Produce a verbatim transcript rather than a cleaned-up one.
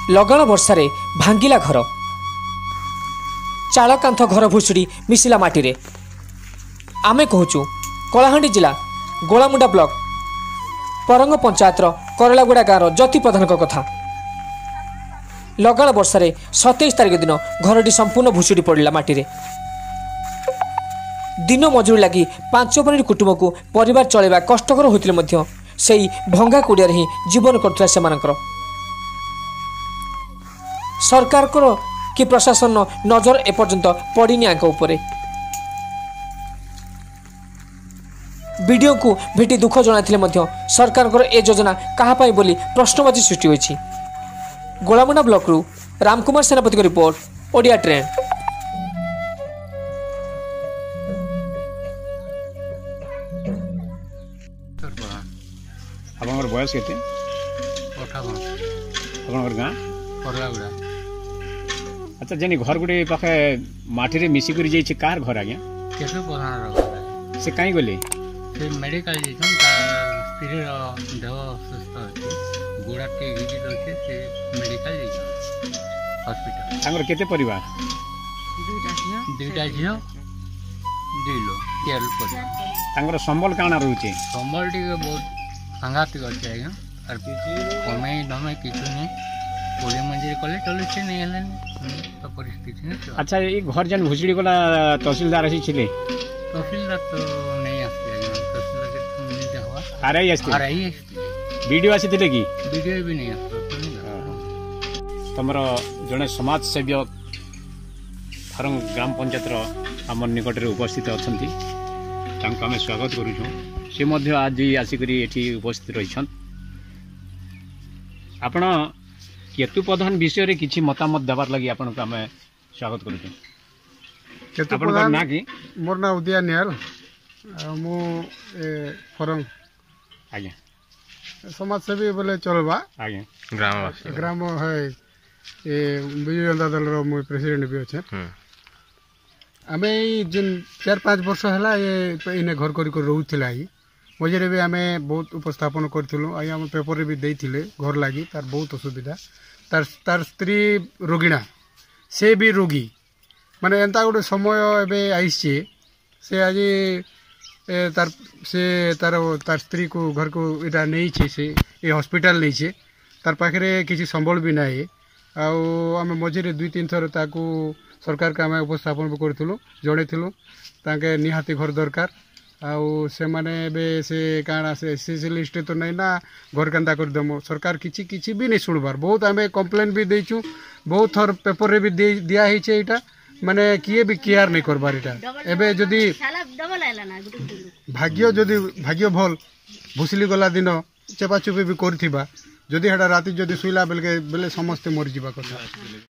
लगाण वर्षार भांगिला घर चाल कांथ घर भुशुड़ी मिशिला माटी आमे कहूँ कलाहांडी जिला गोलामुंडा ब्लॉक परंग पंचायतर करलागुड़ा गाँव ज्योति प्रधान कथा लगाण वर्षार सतैश तारिख दिन घरटी संपूर्ण भुशुड़ी पड़ा माटी दिन मजूरी लगी पांच बनी कुटुंब को परिवार चलैवा कष्टकर होते से भंगा कुड़िया ही जीवन करुला से सरकार को कि प्रशासन नजर एपर्यंत पड़नी आंक उपरे वीडियो को भेटी दुख जनाइथिले सरकार को ए योजना कहापाई बोली प्रश्नबाची सृष्टि होइछि। गोलामुंडा ब्लॉक रु रामकुमार सेनापति को रिपोर्ट ओडिया ट्रेंड। आपनकर बयस केते आपनकर गाँ करलागुड़ा। अच्छा जेनी घर गुटे पाखे माटी रे मिसी करी जाइछ कार घर आज्ञा केशव प्रधान रो घर से काई गले से मेडिकल जेछन ता स्त्री रो देह सुस्त अछि गोड़ा के गिजी दोछे से मेडिकल जेछन हॉस्पिटल। तांगर केते परिवार दुईटा झियो दुईटा झियो दुई लो केल पर तांगर संबल काना रहउचे संबल टी बहुत सांगातिक अछि आज्ञा आर कमे दमे किछु नै कोली मंजूरी कले चले से नहीं हले तो परिस्थिति नहीं। अच्छा ये घर जन भुसड़ी गला तहसीलदार आसी छिले तहसीलदार तो नहीं आसे तहसीलदार के मिलते हुआ आरआई आसी आरआई वीडियो आसी थिले की वीडियो भी नहीं आसो तमरो जने समाज सेवक फरंग ग्राम पंचायत रो हमर निकट रे उपस्थित अछंती तांका हम स्वागत करू छु से मध्य आज आसी करी एठी उपस्थित रहिछन आपण केतु प्रधान विषय रे किछि मतामत देबार लागि आपन को हमें स्वागत करू छु। केतु प्रधान ना की मोर ना उदया नियाल मु ए फरंग आज्ञा समाज सेवी बोले चलबा आज्ञा ग्राम ग्राम है ए बिजू जनता दल रो मु प्रेसिडेंट भी अछि आमे जिन चार पाँच वर्ष हला ये इने घर करी कर रहउथिला ही मझे भी आमे बहुत उपस्थापन करथिलु आई हम पेपर रे भी देइथिले घर लागि तार बहुत असुविधा तार तार स्त्री रोगिणा से भी रोगी माने एंता गोटे समय एबे आइछे से आज तार से तार तार स्त्री को घर को इटा नहीं छे से ए हॉस्पिटल नहीं छे तार पाखरे किछि संबल भी नाही आउ आमे मझे दुई तीन थर ताकू सरकार के आमे उपस्थापन भी करथिलु जणेथिलु ताके निहाती घर दरकार आउ से माने बे से काना से एससी लिस्ट तो नहीं ना घर केंता कर दमो सरकार किछि किछि भी नहीं सुनबार बहुत आमे कंप्लेन भी देइछु बहुत थर पेपर रे भी दिया ही छे इटा माने किए भी केयर नहीं करबार इटा एबे जदी भाग्य जदी भाग्य भल भुसली गला दिन चेपा चुपी भी करथिबा जदी हेडा राती जदी सुइला बेलके बेले समस्त मर जीवा କଥା।